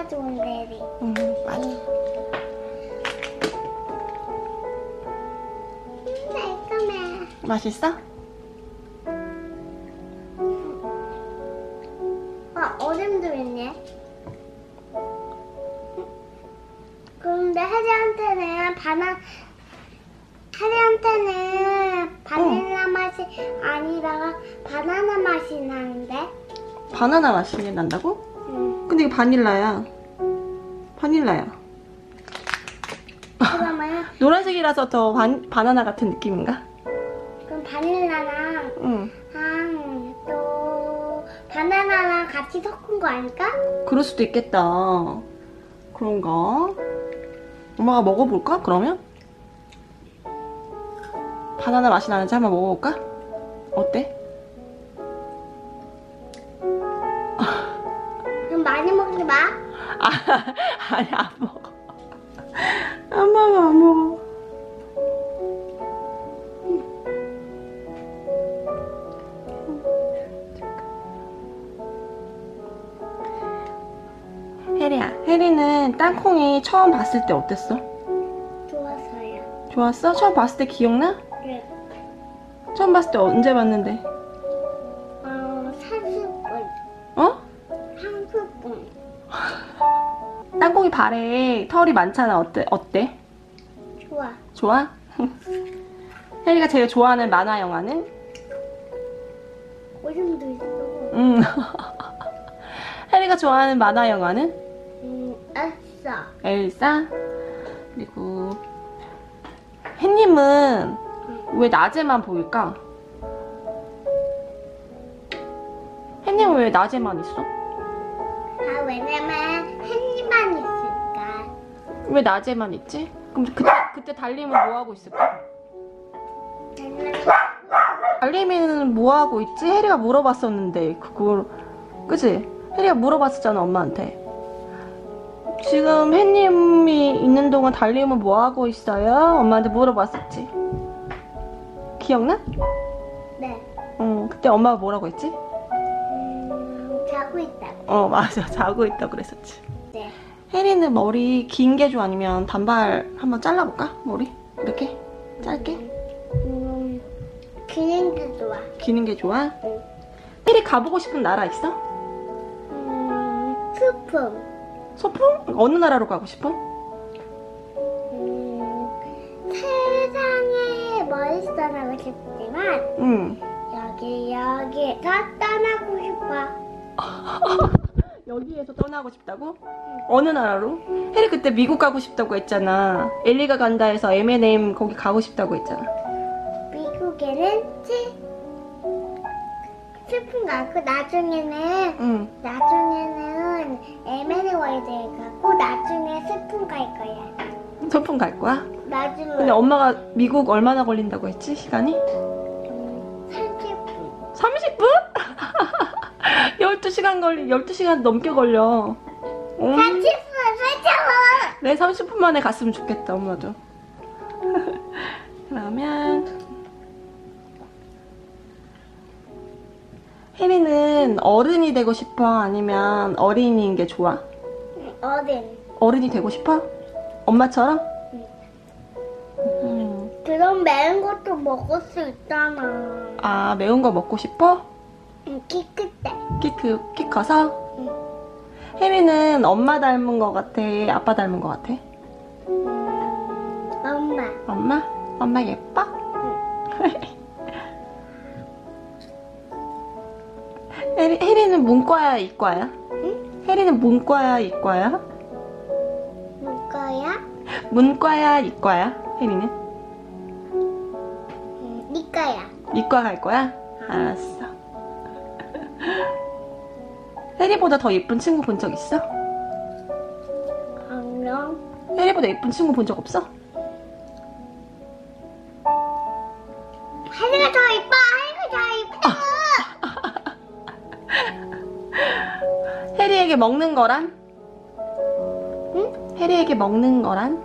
진짜 좋은데, 해리. 맞아. 달콤해. 맛있어? 얼음도 있네. 그런데 해리한테는 바닐라 맛이 아니라 바나나 맛이 나는데? 바나나 맛이 난다고? 응. 근데 이거 바닐라야. 바닐라야. 그러면 노란색이라서 더 바나나 같은 느낌인가? 그럼 바닐라랑 응. 또 바나나랑 같이 섞은 거 아닐까? 그럴 수도 있겠다. 그런가? 엄마가 먹어볼까? 그러면? 바나나 맛이 나는지 한번 먹어볼까? 어때? 그럼 많이 먹지 마. 아니 안 먹어. 안 먹어 안 먹어. 혜리야, 혜리는 땅콩이 처음 봤을 때 어땠어? 좋았어요. 좋았어? 처음 봤을 때 기억나? 네. 처음 봤을 때 언제 봤는데? 30분. 어? 30분. 땅콩이 발에 털이 많잖아. 어때? 좋아. 좋아? 혜리가 제일 좋아하는 만화 영화는? 얼음도 있어. 혜리가 좋아하는 만화 영화는? 엘사. 엘사? 그리고 혜님은 왜 낮에만 보일까? 혜님은 왜 낮에만 있어? 왜냐면 햇님만 있으니까. 왜 낮에만 있지? 그럼 그때 달님은 뭐 하고 있을까? 달님이는 뭐 하고 있지? 혜리가 물어봤었는데 그걸 그치? 혜리가 물어봤었잖아 엄마한테. 지금 혜님이 있는 동안 달님은 뭐 하고 있어요? 엄마한테 물어봤었지. 기억나? 네. 그때 엄마가 뭐라고 했지? 자고 있다고. 맞아. 자고 있다고 그랬었지. 네. 혜리는 머리 긴 게 좋아? 아니면 단발 한번 잘라볼까? 머리? 이렇게? 짧게? 기는 게 좋아. 기는 게 좋아? 응. 혜리 가보고 싶은 나라 있어? 소풍. 소풍? 어느 나라로 가고 싶어? 세상에 멀리 떠나고 싶지만 응. 여기에서 떠나고 싶어. 여기에서 떠나고 싶다고? 어느 나라로? 혜리 그때 미국 가고 싶다고 했잖아. 엘리가 간다 해서 M&M 거기 가고 싶다고 했잖아. 미국에는 소풍 가고 나중에는 M&A 월드에 가고 나중에 소풍 갈 거야. 소풍 갈 거야? 나중에. 근데 엄마가 미국 얼마나 걸린다고 했지? 시간이? 30분. 30분? 12시간 넘게 걸려. 30분, 30분! 네, 30분 만에 갔으면 좋겠다, 엄마도. 그러면 혜리는 어른이 되고 싶어? 아니면 어린이인 게 좋아? 어른이 되고 싶어? 엄마처럼? 그럼 매운 것도 먹을 수 있잖아. 아, 매운 거 먹고 싶어? 키 클 때. 키 커서? 혜리는 엄마 닮은 거 같아? 아빠 닮은 거 같아? 엄마. 엄마? 엄마 예뻐? 혜리는 문과야, 이과야? 응? 혜리는 문과야, 이과야? 뭐야? 문과야, 이과야? 혜리는? 니까야. 이과 갈 거야? 알았어. 혜리보다 더 예쁜 친구 본 적 있어? 안녕. 혜리보다 예쁜 친구 본 적 없어? 하늘가 더 이뻐. 하늘가 더 이뻐. 혜리에게 먹는 거란? 응? 혜리에게 먹는 거란?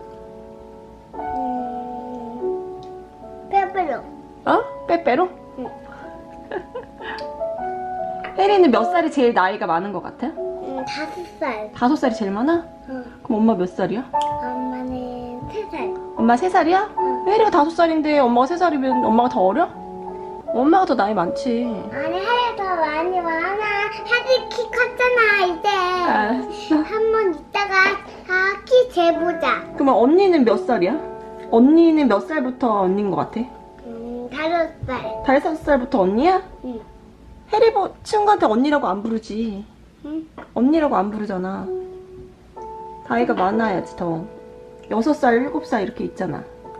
빼빼로. 빼빼로? 응. 혜리는 몇 살이 제일 나이가 많은 것 같아? 5살. 5살이 제일 많아? 응. 그럼 엄마 몇 살이야? 엄마는 3살. 엄마 3살이야? 응. 혜리가 5살인데 엄마가 3살이면 엄마가 더 어려? 엄마가 더 나이 많지. 아니, 혜리 더 많이 많아. 혜리 키 컸잖아, 이제. 알았어. 한 번 있다가 키 재보자. 그러면 언니는 몇 살이야? 언니는 몇 살부터 언니인 것 같아? 5살. 5살부터 언니야? 응. 혜리 친구한테 언니라고 안 부르지. 응. 언니라고 안 부르잖아. 나이가 많아야지 더. 6살, 7살 이렇게 있잖아.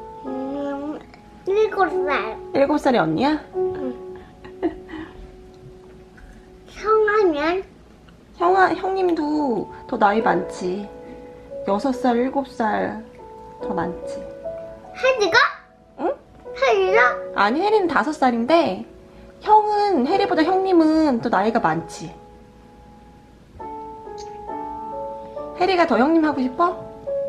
7살. 7살이 언니야? 성하면? 형님도 더 나이 많지. 6살, 7살 더 많지. 혜리가? 응? 혜리가? 아니, 혜리는 5살인데 혜리보다 형님은 또 나이가 많지. 혜리가 더 형님 하고 싶어?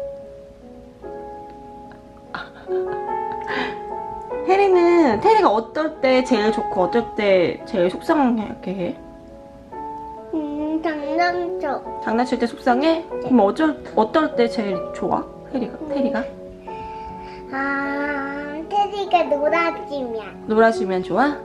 혜리가 어떨 때 제일 좋고 어떨 때 제일 속상하게 해? 장난쳐. 장난칠 때 속상해? 그럼 어떨 때 제일 좋아? 테리가? 테리가 놀아주면. 놀아주면 좋아?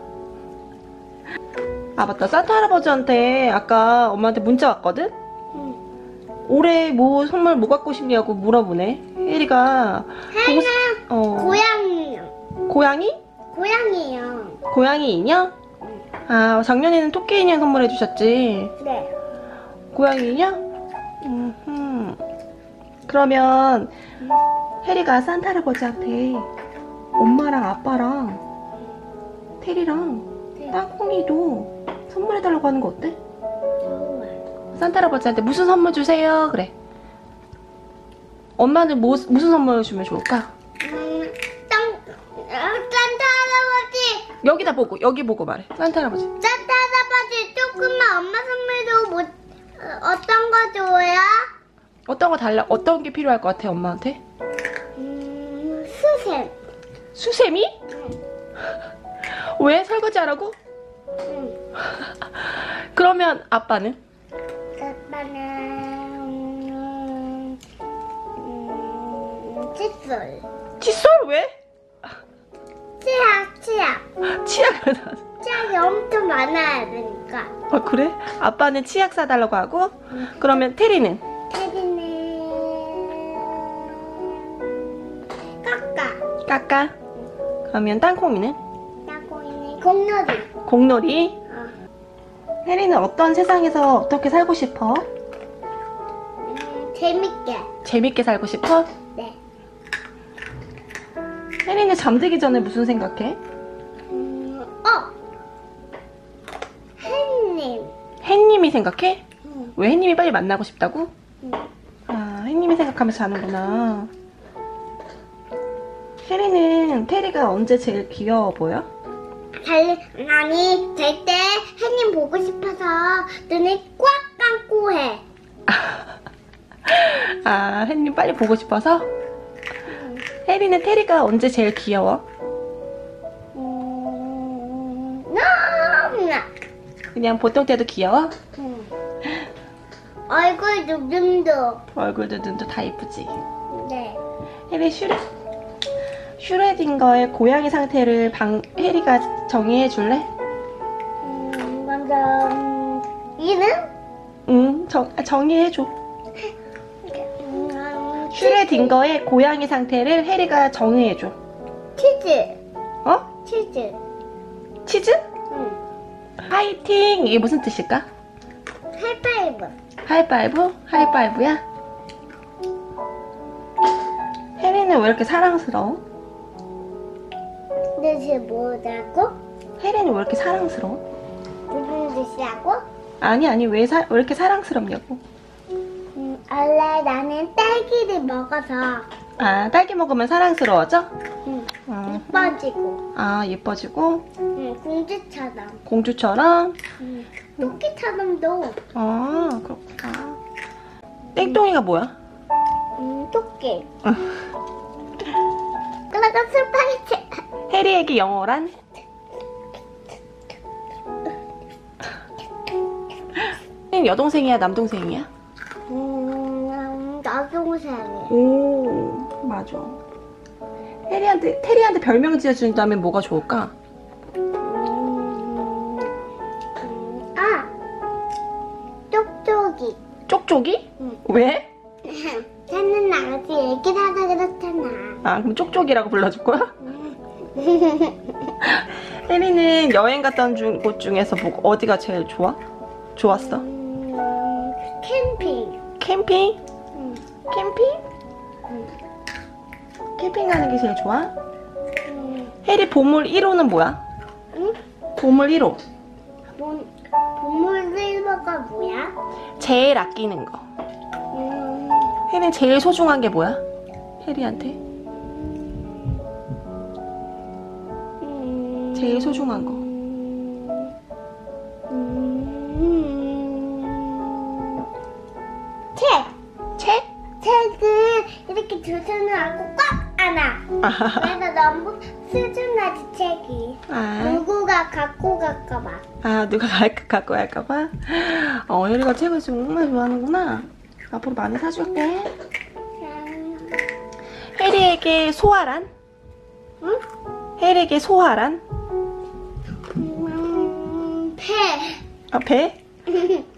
아, 맞다. 산타 할아버지한테 아까 엄마한테 문자 왔거든? 응. 올해 선물 뭐 갖고 싶냐고 물어보네. 혜리가 혜리는 고양이요. 고양이? 고양이요. 고양이 인형? 아, 작년에는 토끼 인형 선물해 주셨지? 네. 고양이 인형? 그러면 혜리가 산타 할아버지한테 엄마랑 아빠랑 테리랑 땅콩이도 선물해달라고 하는 거 어때? 산타 할아버지한테 무슨 선물 주세요? 그래. 엄마는 무슨 선물 주면 좋을까? 산타 할아버지. 여기 보고 말해. 산타 할아버지. 산타 할아버지 조금만 엄마 선물도 어떤 거 줘요? 어떤 게 필요할 것 같아, 엄마한테? 수셈. 수세미? 왜? 설거지 하라고? 응. 그러면 아빠는? 아빠는 칫솔. 칫솔 왜? 치약을 치약이 엄청 많아야 되니까. 그래? 아빠는 치약 사달라고 하고? 그러면 테리는? 테리는 까까? 그러면 땅콩이는? 땅콩이는 공놀이. 공놀이? 혜리는 어떤 세상에서 어떻게 살고 싶어? 재밌게. 재밌게 살고 싶어? 네. 혜리는 잠들기 전에 무슨 생각해? 햇님. 햇님이 생각해? 응. 왜 햇님이 빨리 만나고 싶다고? 응. 아, 햇님이 생각하면서 자는구나. 혜리는 테리가 언제 제일 귀여워 보여? 아니, 잘 때 햇님 보고 싶어서 눈을 꽉 감고 해. 아, 햇님 빨리 보고 싶어서? 혜리는 테리가 언제 제일 귀여워? 너무나. 그냥 보통 때도 귀여워? 얼굴 눈도. 얼굴도 눈도 다 이쁘지? 네. 혜리 슈레딩거의 고양이 상태를 혜리가 정의해 줄래? 먼저 이름? 응, 정의해 줘. 슈레딩거의 고양이 상태를 혜리가 정의해 줘. 치즈. 어? 치즈. 치즈? 응. 파이팅! 이게 무슨 뜻일까? 하이파이브. 하이파이브? 하이파이브야? 혜리는 왜 이렇게 사랑스러워? 뜻이 뭐라고? 혜리는 왜 이렇게 사랑스러워? 무슨 뜻이라고? 아니 왜 이렇게 사랑스럽냐고. 원래 나는 딸기를 먹어서. 아, 딸기 먹으면 사랑스러워져? 응. 예뻐지고. 아, 예뻐지고? 응, 공주처럼. 공주처럼? 응. 토끼처럼도. 아, 그렇구나. 땡똥이가 뭐야? 토끼. 그리고 스파이치. 혜리에게 영어란? 혜리는 여동생이야, 남동생이야? 여동생이. 오, 맞아. 테리한테 별명 지어준다면 뭐가 좋을까? 쪽쪽이. 쪽쪽이? 응. 왜? 쟤는 아직 애기라서 그렇잖아. 아, 그럼 쪽쪽이라고 불러줄 거야? 혜리는 여행 갔다 온 곳 중에서 어디가 제일 좋았어? 캠핑. 캠핑? 응. 캠핑? 응. 캠핑 가는 게 제일 좋아? 응. 혜리 보물 1호는 뭐야? 응? 보물 1호. 보물 실버가 뭐야? 제일 아끼는 거. 혜리는 제일 소중한 게 뭐야? 혜리한테? 제일 소중한 거. 책! 책? 책을 이렇게 두 손을 안고 꽉 안아. 그래서 너무 소중하지, 책이. 아, 누구가 갖고 갈까봐. 누가 갖고 갈까봐? 혜리가 책을 정말 좋아하는구나. 앞으로 많이 사줄게. 혜리에게 소화란? 응? 혜리에게 소화란? 배. 배?